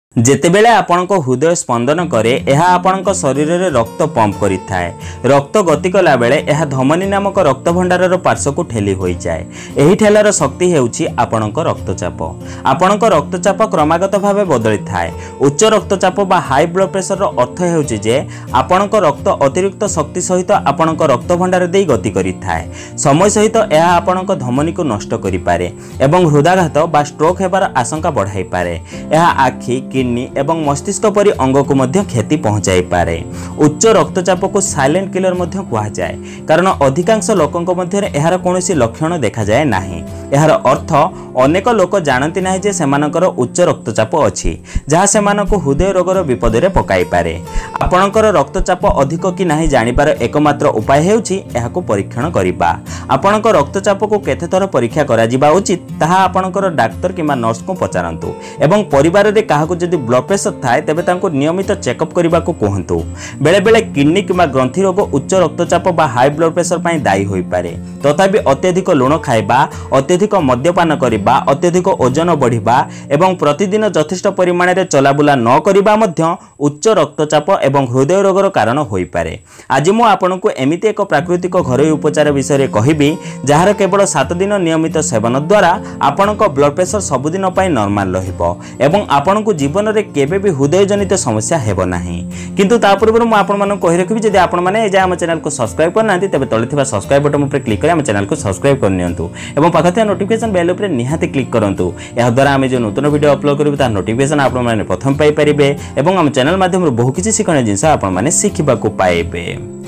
जेतेबेले आपणको हृदय स्पंदन करे यह आपणको शरीर में रक्त पंप करिथाए। रक्त गति कला बेले यह धमनी नामक रक्त भंडार पार्श्व को ठेली हो जाए। एही ठेलार शक्ति हेउची आपणको रक्तचाप। आपणको रक्तचाप क्रमागत भाव बदली थाए। उच्च रक्तचाप बा हाई ब्लड प्रेशर अर्थ हेउची जे आपणको रक्त अतिरिक्त शक्ति सहित आपणको रक्त भंडार दे गति करिथाए। समय सहित यह आपणको धमनी को नष्ट करि पारे एवं हृदयाघात बा स्ट्रोक हेबार आशंका बढ़ाई पारे। यह आखि किडनी एवं मस्तिष्क परी अंग को मध्य क्षति पहुंचाई पारे। उच्च रक्तचाप को साइलेंट किलर मध्य कहा जाए कारण अधिकांश लोकंक मध्य एहार कोनोसी लक्षण देखा जाए नाही। एहार अर्थ अनेक लोक जानती नाही जे सेमानकर उच्च रक्तचाप अछि जहा सेमानको हृदय रोगर विपद रे पकाई पारे। आपणकर रक्तचाप अधिक कि नाही जानिबार एकमात्र उपाय हेउछि एहाको परीक्षण करिबा। आपणक रक्तचाप को केते थर परीक्षा करा जिबा उचित ताहा आपणकर डाक्टर किबा नर्स को पचारंतु एवं परिवार रे काहाको जदि ब्लड प्रेशर थाए तेबे तांको नियमित चेकअप करिबा को कहंतु। बेले बेले किडनी किबा ग्रंथि रोग उच्च रक्तचाप बा हाई ब्लड प्रेशर पई दायी होई पारे। तथापि अत्यधिक लुण खाइबा, अत्यधिक मद्यपान करिबा, अत्यधिक ओजन बढ़िबा एवं प्रतिदिन यथेष्ट परिमाण रे चलाबुला न करिबा मध्य उच्च रक्तचाप एवं हृदय रोगर कारण होई पारे। आज मु आपनकु एमिति एक प्राकृतिक घरोई उपचार विषय रे कहिबी जहार केवल 7 दिन नियमित सेवन द्वारा आपनक ब्लड प्रेशर सबुदिन पई नॉर्मल रहिबो एवं आपनकु जीवन रे केबे भी हृदय जनित समस्या हेबो नाही। किंतु ता पूर्व मु आपन मानन कहि रखिबी जदि आपन माने एजा हम चैनल को सब्सक्राइब करना तेबे तळे थिबा सब्सक्राइब बटन ऊपर क्लिक करि हम चैनल को सब्सक्राइब कर नियंतु एवं पाखते नोटिफिकेशन बेल ऊपर निहाती क्लिक करंतु। एहा द्वारा हम जो नूतन वीडियो अपलोड करिबो ता नोटिफिकेशन आपन माने प्रथम पाई परिबे एवं हम चैनल माध्यम रे बहु किछि शिखण जिंस आपन माने शिखिबा को पाइबे।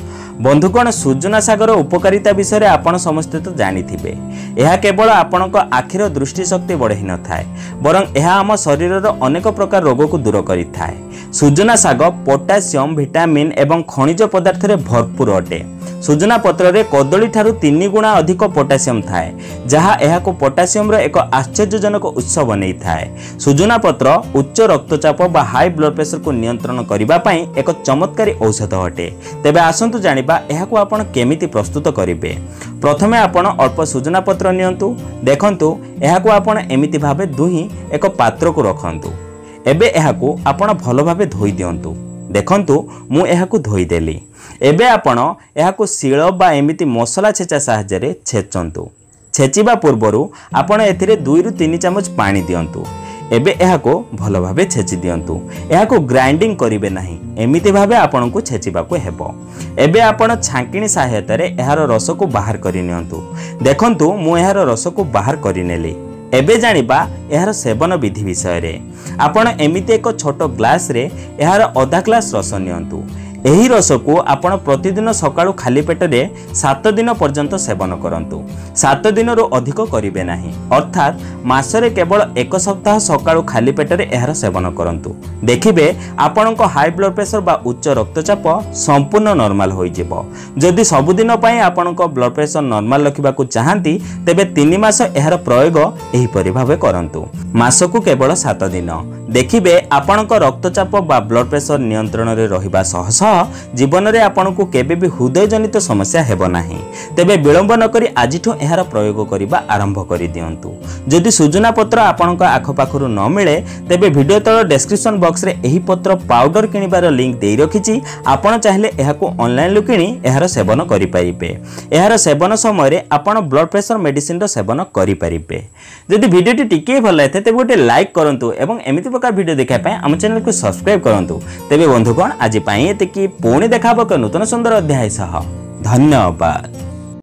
बंधुगण सुजना सागर उपकारिता विषय आपण समस्त तो जानी थिबे। यह केवल आपणक आखिर दृष्टि शक्ति बढ़ाई न थाए बरं यह आम शरीर अनेक प्रकार रोग को दूर करि थाए। सुजना साग पोटासियम, विटामिन एवं खनिज पदार्थ रे भरपूर अटे। सुजना पत्र रे कदली ठारू 3 गुणा अधिक पोटासियम थाए जहा एहा को पोटासियम रो एक आश्चर्यजनक उत्स बनै थाए। सुजना पत्र उच्च रक्तचाप बा हाई ब्लड प्रेशर को नियंत्रण करिबा पई एक चमत्कारी औषध अटे। तेबे आसंतु जानिबा एहा को आपण केमिति प्रस्तुत करिवे। प्रथमे आपण अल्प सुजना पत्र नियंतु। देखंतु एहा को आपण एमिति भाबे दुही एक पात्र को रखंतु। एबे एहा को आपण भलो भाबे धोई दियंतु। देखंतु मु एहा को धोई देली। एबे आपण एहा को शिळ बा एमिति मसला छेचा सहायता रे छेचंतु। छेचिबा पूर्वरु आपण एथिरे 2 रु 3 चमच पानी दियंतु। एबे एहा को भलो भाबे छेची दियंतु। एहा को ग्राइंडिंग करिवे नाही, एमिति भाबे आपण को छेचिबा को हेबो। एबे आपण छांकिणी सहायता रे एहार रस को बाहर करि नियंतु। देखंतु मु एहार रस को बाहर करि नेली। एबे जानिबा एहार सेवन विधि विषय रे। आपण एमिति एक छोटो ग्लास रे एहार आधा ग्लास रस नियंतु। एही रस को आपण प्रतिदिन सकाळु खाली पेट रे 7 दिन पर्यंत सेवन करंतु। 7 दिन रो अधिक करिवे नाही, अर्थात मासरे केवल 1 सप्ताह सकाळु खाली पेट रे एहार सेवन करंतु। देखिबे आपणको हाई ब्लड प्रेशर बा उच्च रक्तचाप संपूर्ण नॉर्मल होई जिवो। जदि सबुदिन पई आपणको ब्लड प्रेशर नॉर्मल रखिबा को चाहंती तेबे 3 मास एहार प्रयोग एही परि भाबे करंतु। मासकु केवल 7 दिन। देखिबे आपणको रक्तचाप बा ब्लड प्रेशर नियंत्रण रे रहिबा सह जीवन रे आपनको केबे भी हृदय जनित समस्या हेबो नाही। तेबे विलंब न करी आजिठो एहार प्रयोग करिबा आरंभ करि दियंतु। जदि सुजना पत्र आपनको आख पाखरु न मिले तेबे वीडियो तळ डिस्क्रिप्शन बॉक्स रे एही पत्र पाउडर किनिबार लिंक देई रखिछि। आपण चाहिले एहाको ऑनलाइन लु किनी एहार सेवन करि परिबे। एहार सेवन समय रे आपण ब्लड प्रेशर मेडिसिन रो सेवन करि परिबे। जदि वीडियोटी टिके भल लागे तेबे गोटे लाइक करंतु एवं एमिति प्रकार वीडियो देखा पय हम चैनल को सब्सक्राइब करंतु। तेबे बंधुगण आज पई एते पुणी देखा नूतन सुंदर अध्याय सह। धन्यवाद।